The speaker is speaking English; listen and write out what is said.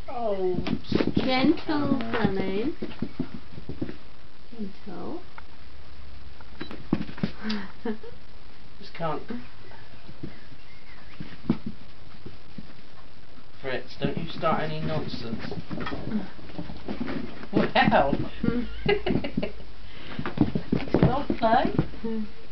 Oh, gentle, darling. Gentle. just can't. Fritz, don't you start any nonsense. Well, not play.